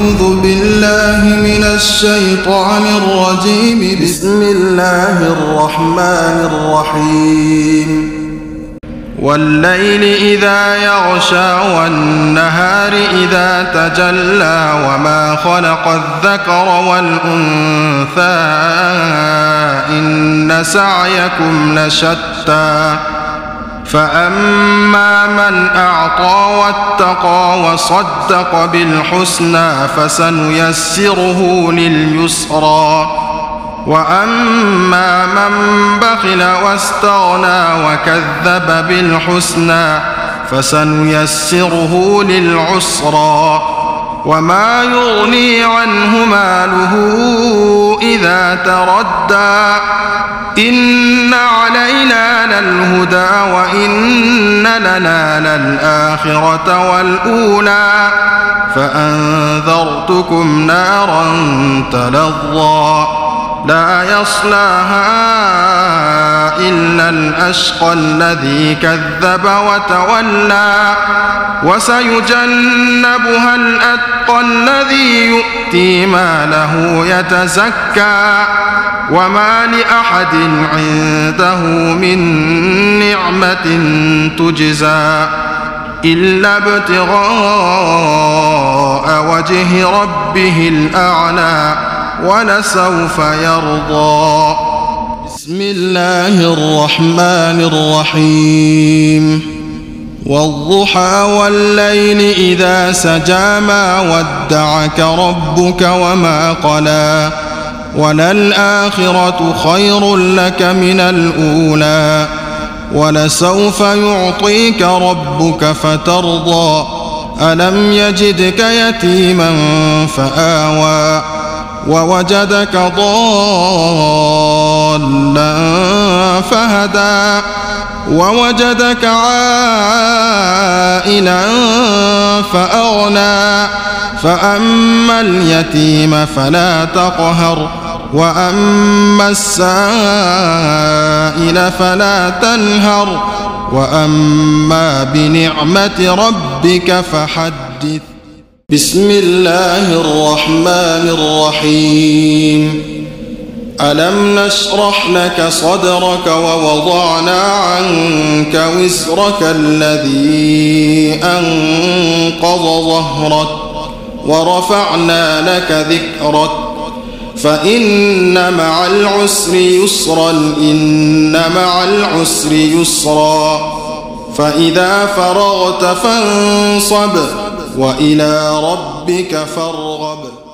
أعوذ بالله من الشيطان الرجيم. بسم الله الرحمن الرحيم. والليل إذا يغشى والنهار إذا تجلى وما خلق الذكر والأنثى إن سعيكم لشتى فأما من أعطى واتقى وصدق بالحسنى فسنيسره لليسرى وأما من بخل واستغنى وكذب بالحسنى فسنيسره للعسرى وما يغني عنه ماله إذا تردى إن علينا للهدى وإن لنا للآخرة والأولى فأنذرتكم نارا تلظى لا يصلاها إلا الأشقى الذي كذب وتولى وسيجنبها الأتقى الذي يؤتي ماله يتزكى وما لأحد عنده من نعمة تجزى إلا ابتغاء وجه ربه الأعلى ولسوف يرضى. بسم الله الرحمن الرحيم. والضحى والليل إذا سجى ما ودعك ربك وما قلى وللآخرة خير لك من الأولى ولسوف يعطيك ربك فترضى ألم يجدك يتيما فآوى ووجدك ضالا فهدى ووجدك عائلا فأغنى فأما اليتيم فلا تقهر وأما السائل فلا تنهر وأما بنعمة ربك فحدث. بسم الله الرحمن الرحيم. ألم نشرح لك صدرك ووضعنا عنك وزرك الذي أنقض ظهرك ورفعنا لك ذكرك فإن مع العسر يسرا إن مع العسر يسرا فإذا فرغت فانصب وإلى ربك فارغب.